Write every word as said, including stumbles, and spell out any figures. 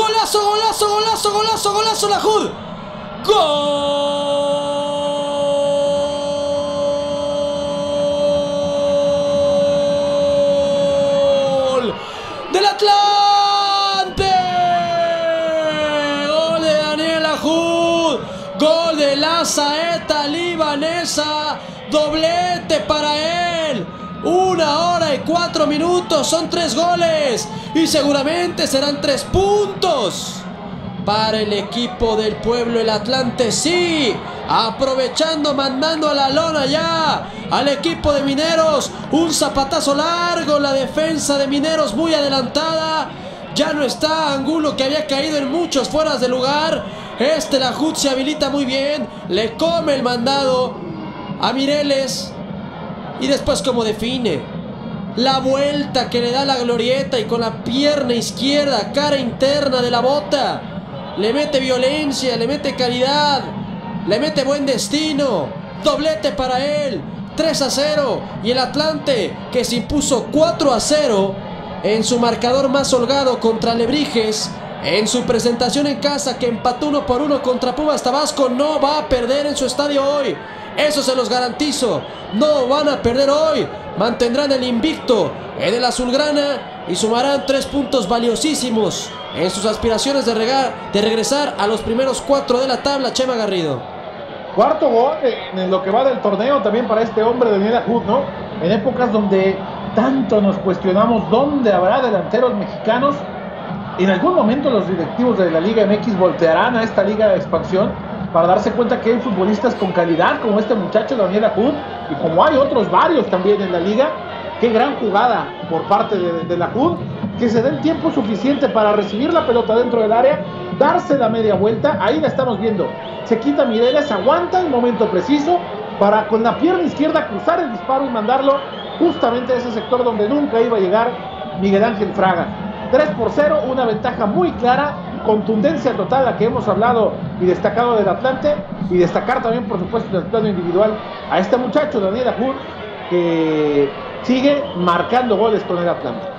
Golazo, golazo, golazo, golazo, golazo, la Jud. ¡Gol! ¡Del Atlante! ¡Gol de Daniel Ahoud! ¡Gol de la saeta libanesa! ¡Doblete para él! Una hora y cuatro minutos, son tres goles y seguramente serán tres puntos para el equipo del pueblo, el Atlante. Sí, aprovechando, mandando a la lona ya al equipo de Mineros. Un zapatazo largo, la defensa de Mineros muy adelantada. Ya no está Angulo, que había caído en muchos fueras de lugar. Este la Ahoud se habilita muy bien, le come el mandado a Mireles. Y después cómo define la vuelta que le da la glorieta y con la pierna izquierda, cara interna de la bota, le mete violencia, le mete calidad, le mete buen destino. Doblete para él, tres a cero. Y el Atlante, que se impuso cuatro a cero en su marcador más holgado contra Alebrijes, en su presentación en casa, que empató uno por uno contra Pumas Tabasco, no va a perder en su estadio hoy. Eso se los garantizo, no van a perder hoy. Mantendrán el invicto en el azulgrana y sumarán tres puntos valiosísimos en sus aspiraciones de, regar, de regresar a los primeros cuatro de la tabla. Chema Garrido. Cuarto gol en lo que va del torneo también para este hombre, Daniel Ahoud, ¿no? En épocas donde tanto nos cuestionamos dónde habrá delanteros mexicanos. En algún momento los directivos de la Liga M X voltearán a esta liga de expansión para darse cuenta que hay futbolistas con calidad como este muchacho Daniel Ahoud, y como hay otros varios también en la liga. Qué gran jugada por parte de, de Ahoud, que se dé el tiempo suficiente para recibir la pelota dentro del área, darse la media vuelta. Ahí la estamos viendo, se quita Mireles, aguanta el momento preciso para con la pierna izquierda cruzar el disparo y mandarlo justamente a ese sector donde nunca iba a llegar Miguel Ángel Fraga. Tres por cero, una ventaja muy clara, contundencia total, la que hemos hablado y destacado del Atlante, y destacar también, por supuesto, en el plano individual a este muchacho Daniel Ahoud, que sigue marcando goles con el Atlante.